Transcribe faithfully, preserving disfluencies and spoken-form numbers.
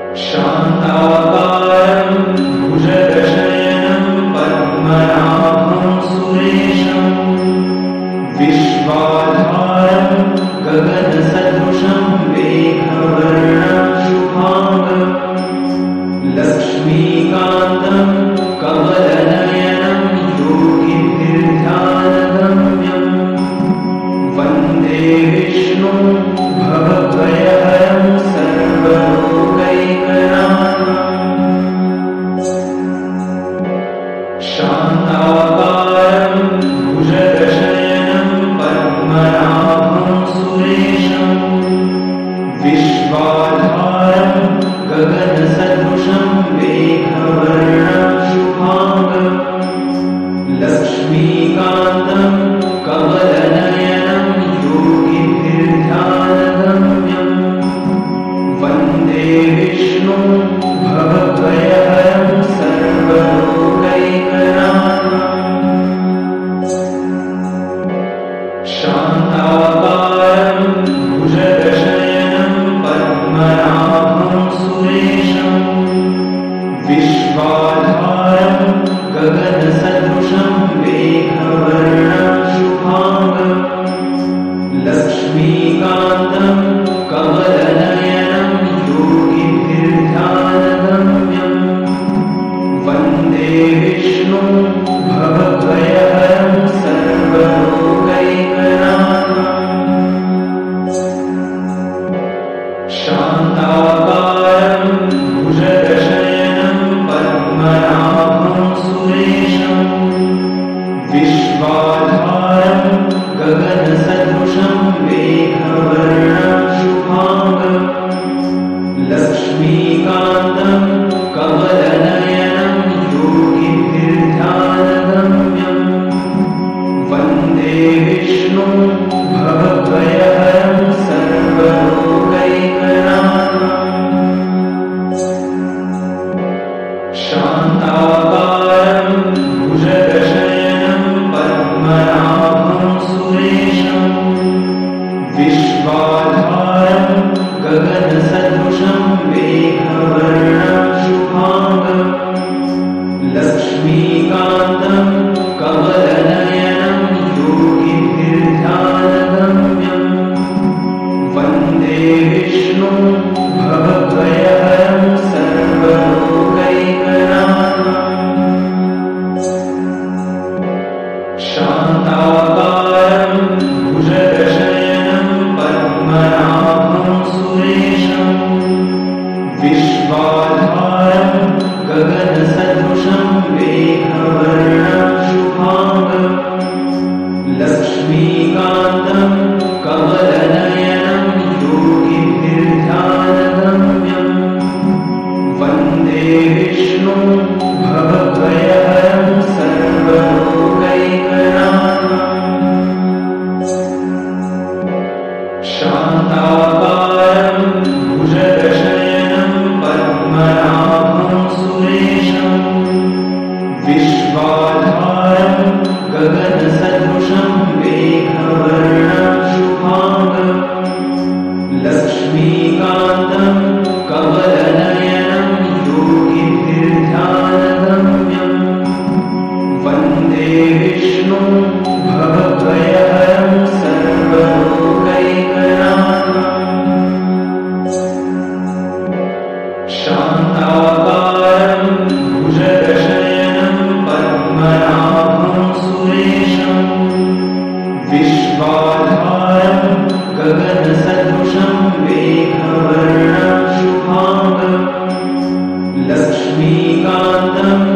शान्ताकारं भुजगशयनं पद्मनाभं सुरेशं विश्वाधारं गगनसदृशं मेघवर्णं शुभांगं लक्ष्मीकान्तं कमलनयनं योगिभिर्ध्यानगम्यं वन्दे विष्णुं भवभयहरं सर्वलोकैकनाथम्। शान्ताकारं भुजगशयनं पद्मनाभं सुरेशं विश्वाधारं गगनसदृशं मेघवर्णं शुभांगं लक्ष्मीकान्तं कमलनयनं योगिभिर्ध्यानगम्यं वन्दे विष्णुं भवभयहरं सर्वलोकैकनाथम्। शान्ताकारं भुजगशयनं पद्मनाभं सुरेशं विश्वाधारं गगनसदृशं मेघवर्णं शुभांगं लक्ष्मीकान्तं कमलनयनं योगिभिर्ध्यानगम्यं वन्दे विष्णुं भवभयहरं सर्वलोकैकनाथम्। शान्ताकारं भुजगशयनं पद्मनाभं सुरेशं विश्वाधारं गगनसदृशं मेघवर्णं शुभांगं लक्ष्मीकान्तं कमलनयनं योगिभिर्ध्यानगम्यं वन्दे विष्णुं भवभयहरं सर्वलोकैकनाथम्। शान्ताकारं भुजगशयनं पद्मनाभं सुरेशं विश्वाधारं गगनसदृशं मेघवर्णं शुभांगं लक्ष्मीकान्तं कमलनयनं योगिभिर्ध्यानगम्यं वन्दे विष्णुं भवभयहरं सर्वलोकैकनाथम्। शान्ताकारं भुजगशयनं पद्मनाभं सुरेशं विश्वाधारं गगनसदृशं मेघवर्णं शुभांगं लक्ष्मीकान्तं कमलनयनं योगिभिर्ध्यानगम्यं वन्दे विष्णुं भवभयहरं सर्वलोकैकनाथम्। शान्ताकारं भुजगशयनं पद्मनाभं सुरेशं विश्वाधारं गगनसदृशं मेघवर्णं शुभांगं लक्ष्मीकान्तं कमलनयनं योगिभिर्ध्यानगम्यं वन्दे विष्णुं भवभयहरं सर्वलोकैकनाथम्। शान्ताकारं भुजगशयनं पद्मनाभं सुरेशं विश्वाधारं गगनसदृशं मेघवर्णं शुभांगं लक्ष्मीकान्तं